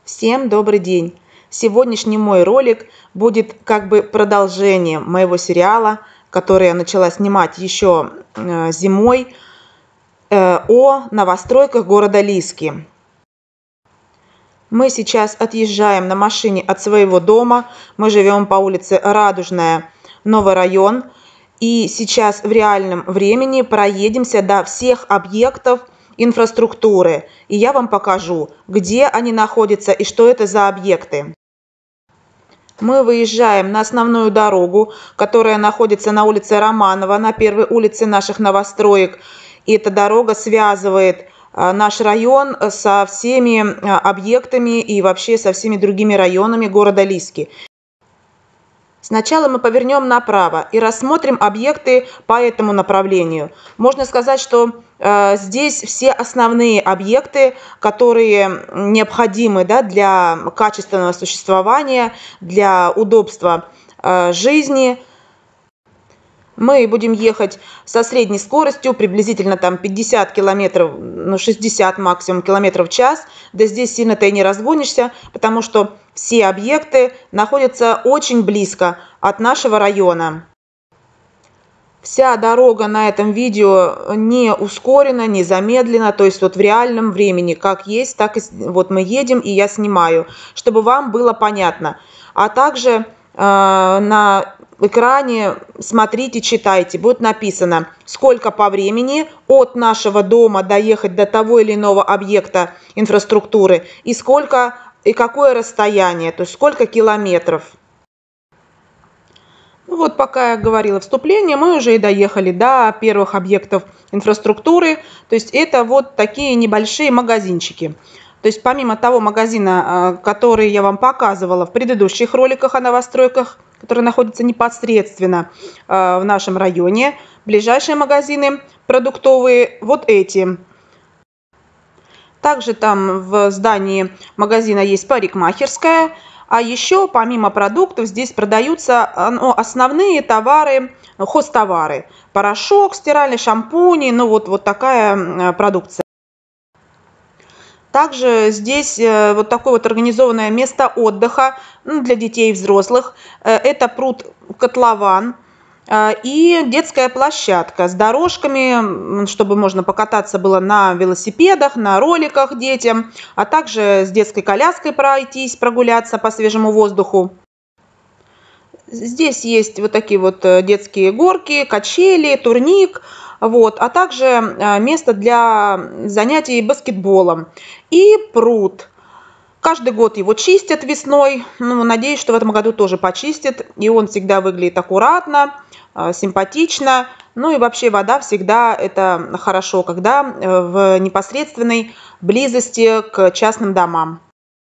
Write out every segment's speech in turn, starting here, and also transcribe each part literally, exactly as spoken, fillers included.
Всем добрый день! Сегодняшний мой ролик будет как бы продолжением моего сериала, который я начала снимать еще э, зимой, э, о новостройках города Лиски. Мы сейчас отъезжаем на машине от своего дома. Мы живем по улице Радужная, Новый район. И сейчас в реальном времени проедемся до всех объектов инфраструктуры. И я вам покажу, где они находятся и что это за объекты. Мы выезжаем на основную дорогу, которая находится на улице Романова, на первой улице наших новостроек. И эта дорога связывает наш район со всеми объектами и вообще со всеми другими районами города Лиски. Сначала мы повернем направо и рассмотрим объекты по этому направлению. Можно сказать, что э, здесь все основные объекты, которые необходимы, да, для качественного существования, для удобства э, жизни. Мы будем ехать со средней скоростью, приблизительно там пятьдесят километров, ну шестьдесят максимум километров в час. Да здесь сильно-то и не разгонишься, потому что все объекты находятся очень близко от нашего района. Вся дорога на этом видео не ускорена, не замедлена, то есть вот в реальном времени, как есть, так и вот мы едем, и я снимаю, чтобы вам было понятно. А также э, на экране смотрите, читайте, будет написано, сколько по времени от нашего дома доехать до того или иного объекта инфраструктуры и сколько и какое расстояние, то есть сколько километров. Ну вот пока я говорила вступление, мы уже и доехали до первых объектов инфраструктуры, то есть это вот такие небольшие магазинчики. То есть помимо того магазина, который я вам показывала в предыдущих роликах о новостройках, который находится непосредственно в нашем районе, ближайшие магазины продуктовые вот эти. Также там в здании магазина есть парикмахерская, а еще помимо продуктов здесь продаются ну, основные товары, хозтовары. Порошок, стиральный, шампуни, ну вот, вот такая продукция. Также здесь вот такое вот организованное место отдыха для детей и взрослых. Это пруд-котлован и детская площадка с дорожками, чтобы можно покататься было на велосипедах, на роликах детям, а также с детской коляской пройтись, прогуляться по свежему воздуху. Здесь есть вот такие вот детские горки, качели, турник. Вот, а также место для занятий баскетболом и пруд. Каждый год его чистят весной. Ну, надеюсь, что в этом году тоже почистят. И он всегда выглядит аккуратно, симпатично. Ну и вообще вода всегда это хорошо, когда в непосредственной близости к частным домам.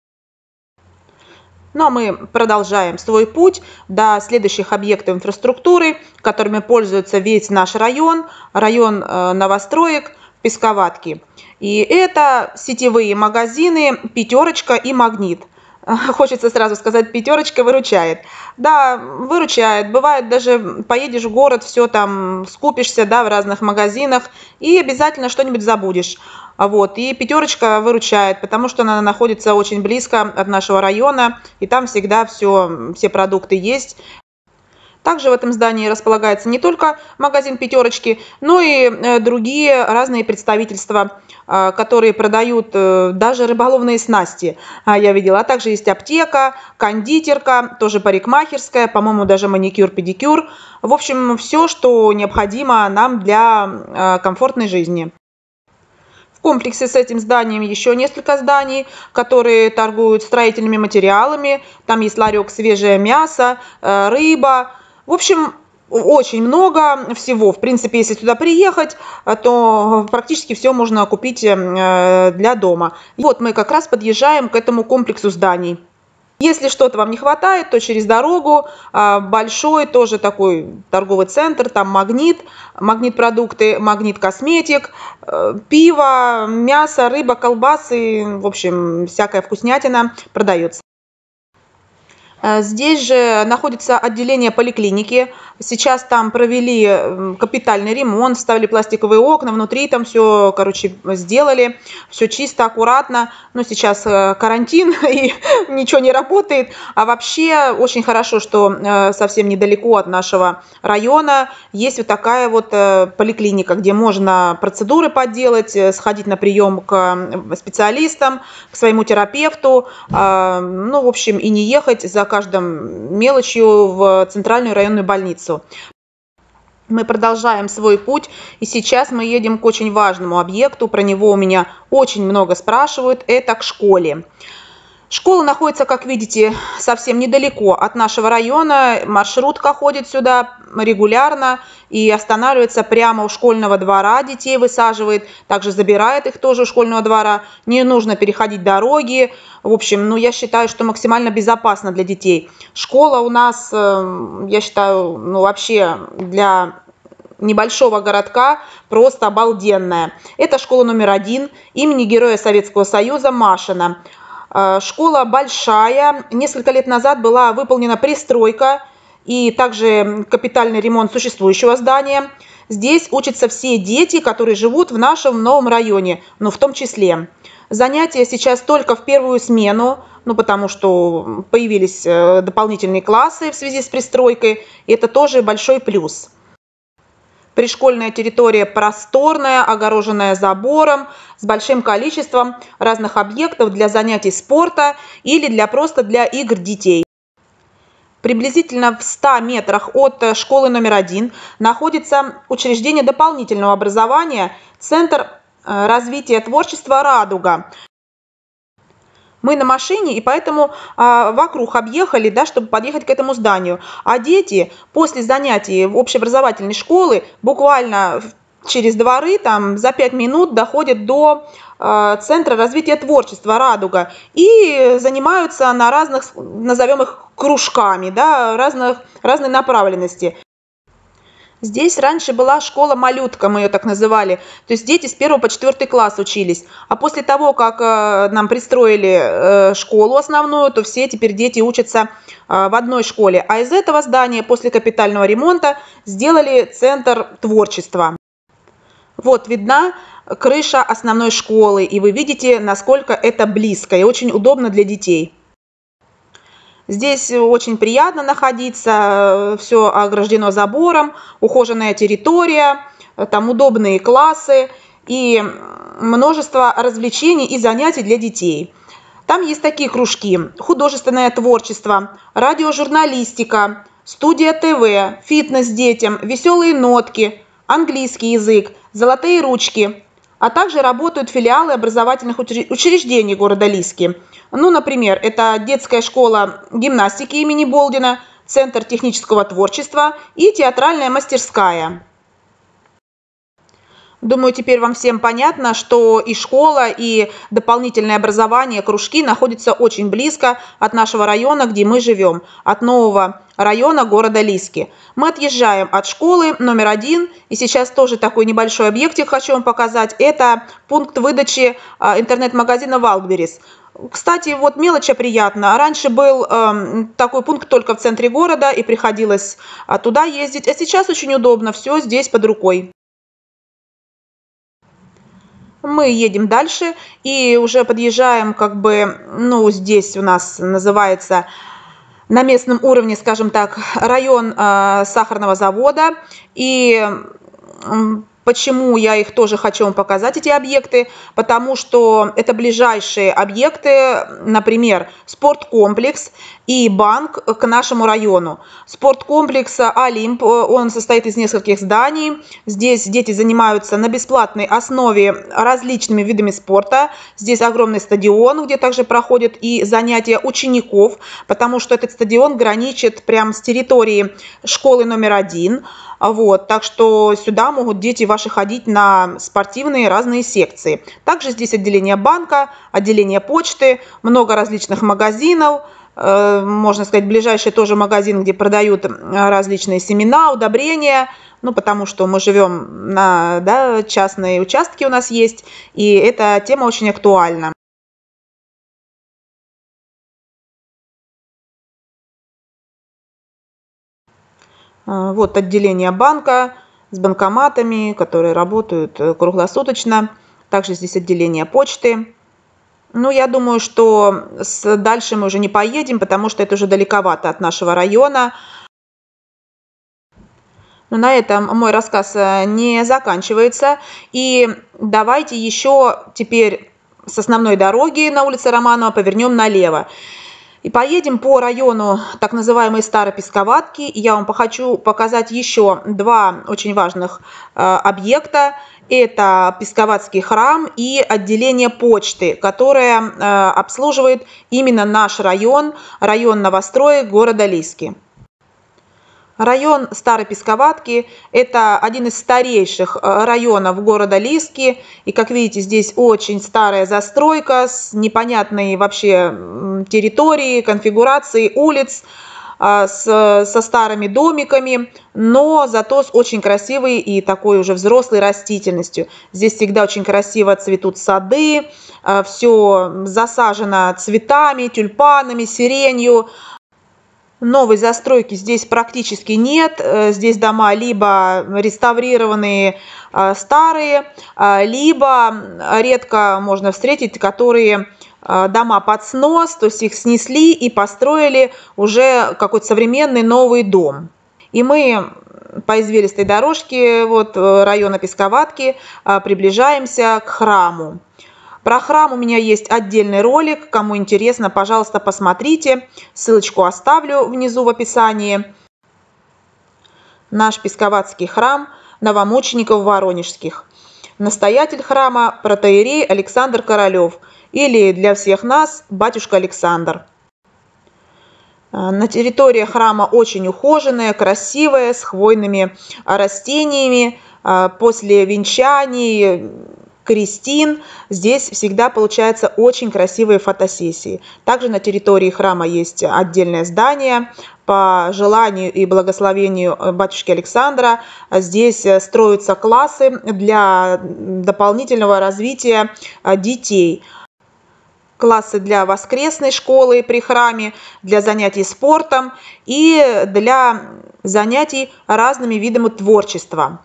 Ну а мы продолжаем свой путь до следующих объектов инфраструктуры, которыми пользуется весь наш район, район новостроек Песковатки. И это сетевые магазины «Пятерочка» и «Магнит». Хочется сразу сказать, «Пятерочка» выручает. Да, выручает. Бывает, даже поедешь в город, все там скупишься, да, в разных магазинах и обязательно что-нибудь забудешь. Вот. И «Пятерочка» выручает, потому что она находится очень близко от нашего района, и там всегда все, все продукты есть. Также в этом здании располагается не только магазин «Пятерочки», но и другие разные представительства, которые продают даже рыболовные снасти, я видела. А также есть аптека, кондитерка, тоже парикмахерская, по-моему, даже маникюр-педикюр. В общем, все, что необходимо нам для комфортной жизни. В комплексе с этим зданием еще несколько зданий, которые торгуют строительными материалами. Там есть ларек «Свежее мясо», рыба. В общем, очень много всего. В принципе, если сюда приехать, то практически все можно купить для дома. И вот мы как раз подъезжаем к этому комплексу зданий. Если что-то вам не хватает, то через дорогу большой тоже такой торговый центр, там «Магнит», «Магнит-продукты», «Магнит-косметик», пиво, мясо, рыба, колбасы, в общем, всякая вкуснятина продается. Э, Здесь же находится отделение поликлиники. Сейчас там провели м, капитальный ремонт, ставили пластиковые окна, внутри там все, короче, сделали, все чисто, аккуратно. Но сейчас э, карантин и ничего не работает. А вообще очень хорошо, что э, совсем недалеко от нашего района есть вот такая вот э, поликлиника, где можно процедуры подделать, э, сходить на прием к э, специалистам, к своему терапевту, а, ну, в общем, и не ехать за каждым мелочью в центральную районную больницу. Мы продолжаем свой путь, и сейчас мы едем к очень важному объекту. Про него у меня очень много спрашивают. Это к школе. Школа находится, как видите, совсем недалеко от нашего района. Маршрутка ходит сюда регулярно и останавливается прямо у школьного двора. Детей высаживает, также забирает их тоже у школьного двора. Не нужно переходить дороги. В общем, ну, я считаю, что максимально безопасно для детей. Школа у нас, я считаю, ну, вообще для небольшого городка просто обалденная. Это школа номер один имени Героя Советского Союза Машина. Школа большая. Несколько лет назад была выполнена пристройка и также капитальный ремонт существующего здания. Здесь учатся все дети, которые живут в нашем новом районе, но в том числе. Занятия сейчас только в первую смену, ну, потому что появились дополнительные классы в связи с пристройкой. И это тоже большой плюс. Пришкольная территория просторная, огороженная забором, с большим количеством разных объектов для занятий спорта или для просто для игр детей. Приблизительно в ста метрах от школы номер один находится учреждение дополнительного образования, Центр развития творчества «Радуга». Мы на машине, и поэтому а, вокруг объехали, да, чтобы подъехать к этому зданию. А дети после занятий в общеобразовательной школы буквально через дворы, там, за пять минут доходят до а, Центра развития творчества «Радуга» и занимаются на разных, назовем их, кружками, да, разных, разной направленности. Здесь раньше была школа-малютка, мы ее так называли. То есть дети с первого по четвертый класс учились. А после того, как э, нам пристроили э, школу основную, то все теперь дети учатся э, в одной школе. А из этого здания после капитального ремонта сделали Центр творчества. Вот видна крыша основной школы, и вы видите, насколько это близко и очень удобно для детей. Здесь очень приятно находиться, все ограждено забором, ухоженная территория, там удобные классы и множество развлечений и занятий для детей. Там есть такие кружки: художественное творчество, радиожурналистика, студия ТВ, фитнес детям, веселые нотки, английский язык, золотые ручки. А также работают филиалы образовательных учреждений города Лиски. Ну, например, это детская школа гимнастики имени Болдина, Центр технического творчества и театральная мастерская. Думаю, теперь вам всем понятно, что и школа, и дополнительное образование, кружки находятся очень близко от нашего района, где мы живем, от нового района города Лиски. Мы отъезжаем от школы номер один, и сейчас тоже такой небольшой объектик хочу вам показать. Это пункт выдачи интернет-магазина Wildberries. Кстати, вот мелочь приятная. Раньше был э, такой пункт только в центре города, и приходилось туда ездить, а сейчас очень удобно, все здесь под рукой. Мы едем дальше и уже подъезжаем, как бы, ну, здесь у нас называется на местном уровне, скажем так, район э, сахарного завода. И э, почему я их тоже хочу вам показать, эти объекты? Потому что это ближайшие объекты, например, спорткомплекс и банк к нашему району. Спорткомплекс «Олимп», он состоит из нескольких зданий. Здесь дети занимаются на бесплатной основе различными видами спорта. Здесь огромный стадион, где также проходят и занятия учеников, потому что этот стадион граничит прямо с территорией школы номер один. Вот, так что сюда могут дети ваши ходить на спортивные разные секции. Также здесь отделение банка, отделение почты, много различных магазинов. Можно сказать, ближайший тоже магазин, где продают различные семена, удобрения. Ну, потому что мы живем на, да, частные участки у нас есть, и эта тема очень актуальна. Вот отделение банка с банкоматами, которые работают круглосуточно. Также здесь отделение почты. Ну, я думаю, что дальше мы уже не поедем, потому что это уже далековато от нашего района. Но на этом мой рассказ не заканчивается. И давайте еще теперь с основной дороги на улице Романова повернем налево. И поедем по району так называемой Старой Песковатки. И я вам хочу показать еще два очень важных э, объекта. Это Песковатский храм и отделение почты, которое э, обслуживает именно наш район, район новостроек города Лиски. Район Старой Песковатки – это один из старейших районов города Лиски. И, как видите, здесь очень старая застройка с непонятной вообще территорией, конфигурацией улиц, с, со старыми домиками, но зато с очень красивой и такой уже взрослой растительностью. Здесь всегда очень красиво цветут сады, все засажено цветами, тюльпанами, сиренью. Новой застройки здесь практически нет. Здесь дома либо реставрированные старые, либо редко можно встретить, которые дома под снос, то есть их снесли и построили уже какой-то современный новый дом. И мы по извилистой дорожке вот, района Песковатки приближаемся к храму. Про храм у меня есть отдельный ролик, кому интересно, пожалуйста, посмотрите. Ссылочку оставлю внизу в описании. Наш Песковатский храм новомучеников Воронежских. Настоятель храма протоиерей Александр Королев, или для всех нас батюшка Александр. На территории храма очень ухоженная, красивая, с хвойными растениями. После венчаний, крестин здесь всегда получаются очень красивые фотосессии. Также на территории храма есть отдельное здание. По желанию и благословению батюшки Александра здесь строятся классы для дополнительного развития детей. Классы для воскресной школы при храме, для занятий спортом и для занятий разными видами творчества.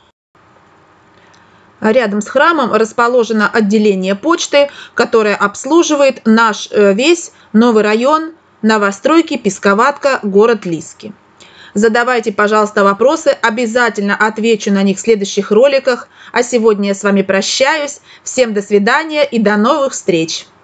Рядом с храмом расположено отделение почты, которое обслуживает наш весь новый район новостройки Песковатка, город Лиски. Задавайте, пожалуйста, вопросы, обязательно отвечу на них в следующих роликах. А сегодня я с вами прощаюсь. Всем до свидания и до новых встреч!